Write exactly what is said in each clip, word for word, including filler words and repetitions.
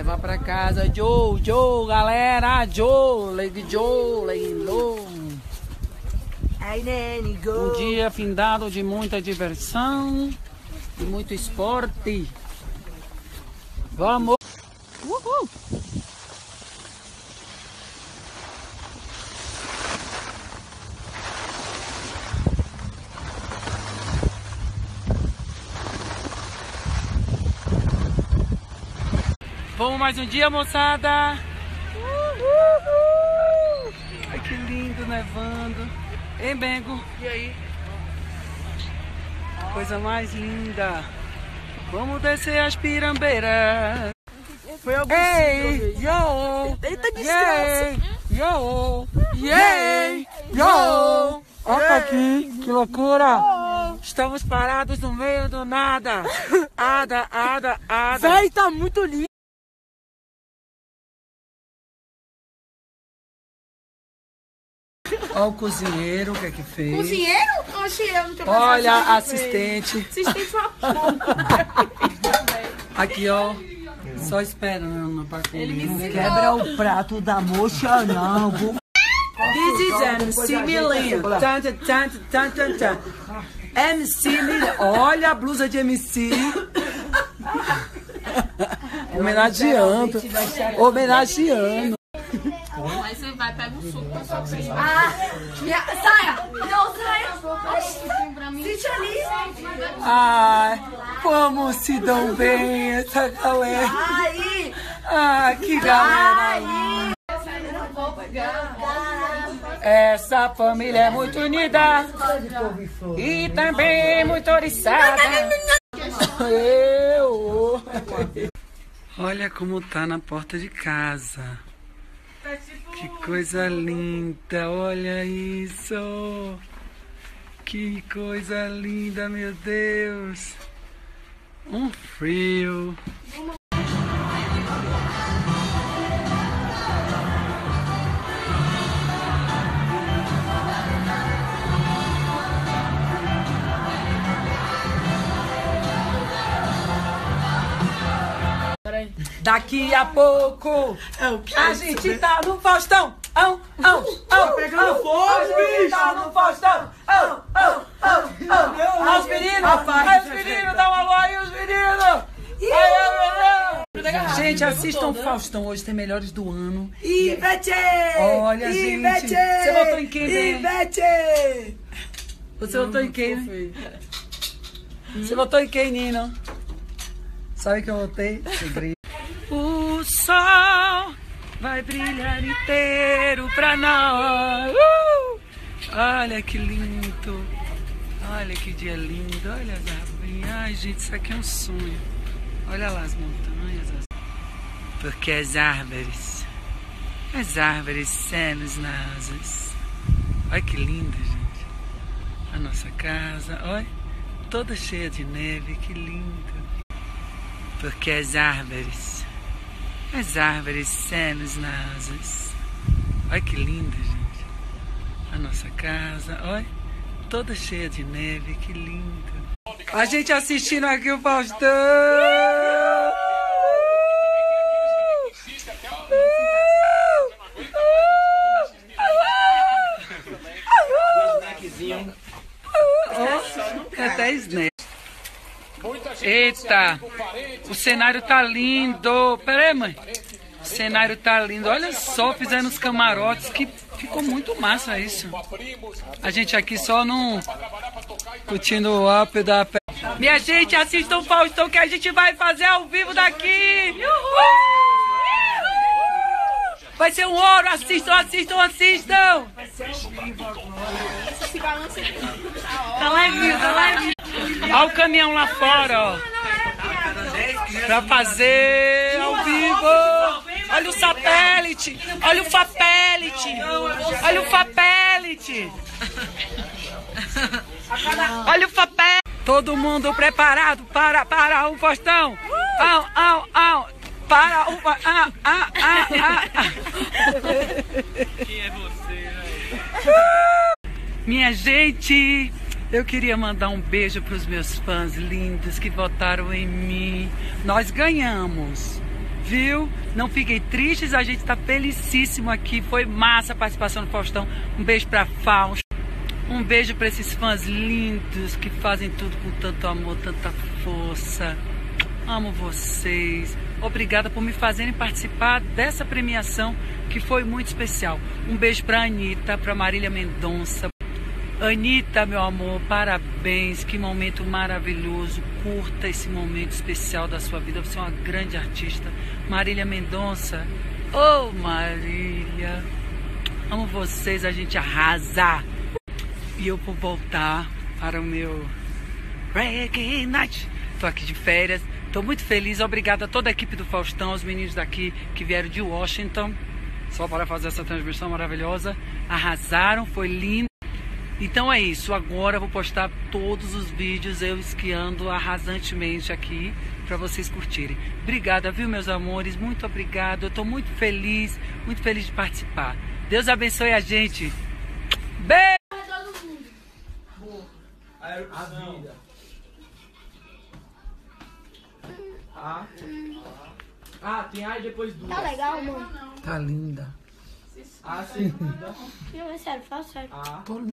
levar pra casa. Joe, Joe, galera. Joe, Lady Joe, Lady Low. Um dia findado de muita diversão e muito esporte. Vamos! Uhul! Vamos mais um dia, moçada! Uhul! Ai, que lindo, nevando! Hein, Bengo? E aí? Coisa mais linda! Vamos descer as pirambeiras! Foi algum Ei, yo! Eita, desgraça! Yo! Yay! Yo! Olha aqui, que loucura! Estamos parados no meio do nada! Ada, ada, ada! Véi, tá muito lindo! Olha o cozinheiro, o que é que fez? Cozinheiro? Oxi, eu não tenho Olha a assistente. Assistente uma porra. Aqui, ó. Só esperando pra comer. Quebra o prato da mocha, não. Vou... This is M C Milinho. Tan, tan, tan, tan, tan, tan. M C Milinho. Olha a blusa de M C. Homenageando. Homenageando. Mas você vai pegar um suco pra sua prima. Ah, minha... saia! Não, saia! Sente ali! Ai, como se dão bem essa galera. Aí! Ai, que galera linda. Essa família é muito unida e também muito oriçada. Eu. Olha como tá na porta de casa. Que coisa linda, olha isso. Que coisa linda, meu Deus. Um frio. Daqui a pouco a gente tá no Faustão. Ão, ão, ão, pegando fogo, a gente tá no Faustão. Ão, ão, ão, ão. Olha os meninos, olha os meninos, dá um alô aí, os meninos. Gente, assistam o Faustão, hoje tem melhores do ano. Ivete! Olha, gente, você votou em quem, bem? Ivete! Você votou em quem? Você votou em quem, Nino? Sabe que eu votei? O sol vai brilhar inteiro pra nós. Uh! Olha que lindo. Olha que dia lindo. Olha as árvores. Ai, gente, isso aqui é um sonho. Olha lá as montanhas. As... Porque as árvores, as árvores cenas nasas. Olha que linda, gente. A nossa casa, olha, toda cheia de neve. Que linda. Porque as árvores, as árvores cenas nasas. Olha que linda, gente. A nossa casa, olha, toda cheia de neve, que linda. A gente assistindo aqui o Faustão. Até snack. Eita, o cenário tá lindo. Pera aí, mãe. O cenário tá lindo. Olha só, fizeram os camarotes, que ficou muito massa isso. A gente aqui só não curtindo o up da... Minha gente, assistam o Faustão que a gente vai fazer ao vivo daqui. Vai ser um ouro, assistam, assistam, assistam. Tá levinho, tá levinho. Olha o caminhão lá fora, ó. Pra fazer ao vivo. Olha o satélite. Olha o fapélite. Olha o fapélite. Olha o fapélite. Todo mundo preparado para, para o Faustão. Au, au, au. Para o... Ah, ah, ah, ah, ah. Quem é você, velho? Minha gente, eu queria mandar um beijo para os meus fãs lindos que votaram em mim. Nós ganhamos. viu? Não fiquem tristes, a gente tá felicíssimo aqui. Foi massa a participação do Faustão. Um beijo pra Fausto. Um beijo pra esses fãs lindos que fazem tudo com tanto amor, tanta força. Amo vocês. Obrigada por me fazerem participar dessa premiação que foi muito especial. Um beijo pra Anitta, pra Marília Mendonça. Anitta, meu amor, parabéns. Que momento maravilhoso. Curta esse momento especial da sua vida. Você é uma grande artista. Marília Mendonça. Oh, Marília. Amo vocês, a gente arrasa. E eu vou voltar para o meu Reggae Night. Tô aqui de férias. Tô muito feliz, obrigada a toda a equipe do Faustão, os meninos daqui que vieram de Washington, só para fazer essa transmissão maravilhosa. Arrasaram, foi lindo. Então é isso, agora eu vou postar todos os vídeos eu esquiando arrasantemente aqui para vocês curtirem. Obrigada, viu, meus amores? Muito obrigado, eu tô muito feliz, muito feliz de participar. Deus abençoe a gente. Beijo! A vida. Ah, ah, tem A e depois duas. Tá legal, mano? Tá linda. A segunda. Não, é sério, fala sério. A. Tô...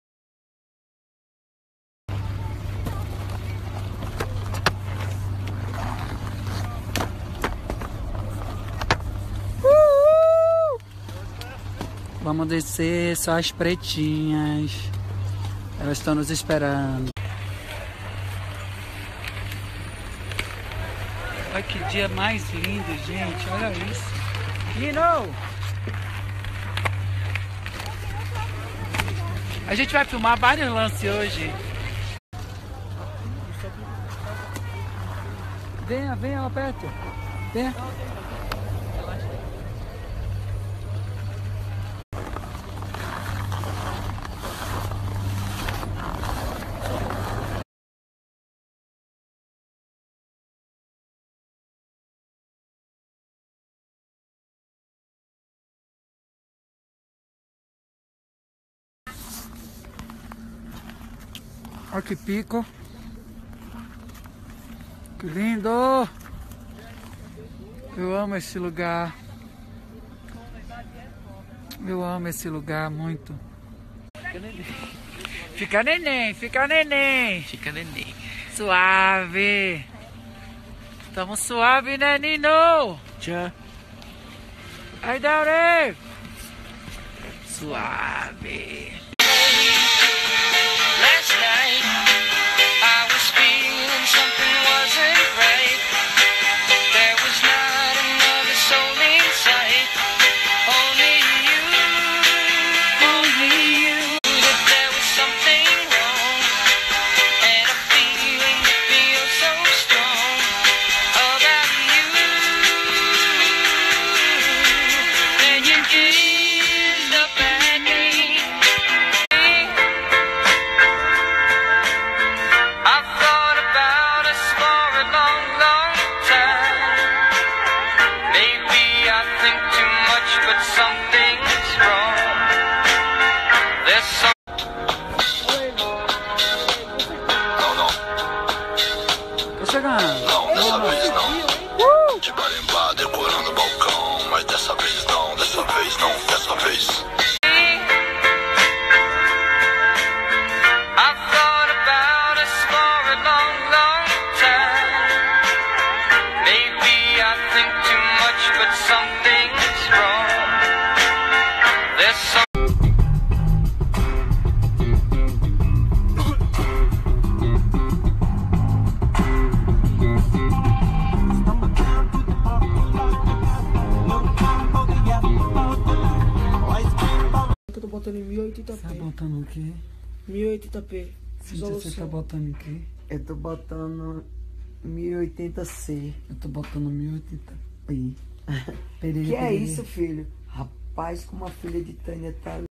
Vamos descer só as pretinhas. Elas estão nos esperando. Olha que dia mais lindo, gente. Olha isso. Nino! A gente vai filmar vários lances hoje. Venha, venha lá perto. Venha. Olha que pico. Que lindo. Eu amo esse lugar. Eu amo esse lugar muito. Fica neném, fica neném. Fica neném. Suave. Estamos suave, né, Nino? Tchau. Aí, Daure. Suave. Last night I was feeling something wasn't right. There was not another soul in sight. Only you, only you. That there was something wrong, and a feeling that feels so strong about you. And you gave the bad name. I've thought about us for a long, long time. Maybe I think too much, but something's wrong. There's some. Não, não, Tô chegando. não, dessa vez não. De barimbá decorando o balcão, mas dessa vez não, dessa vez não, dessa vez. I've thought about us for a long, long time. Maybe I think too much, but something's wrong. There's some. Eu tô botando em mil e oitenta Tá p. botando o quê? mil e oitenta p. Cíntia, você tá botando o quê? Eu tô botando mil e oitenta c. Eu tô botando mil e oitenta p. Que é isso, filho? Rapaz, como a filha de Tânia tá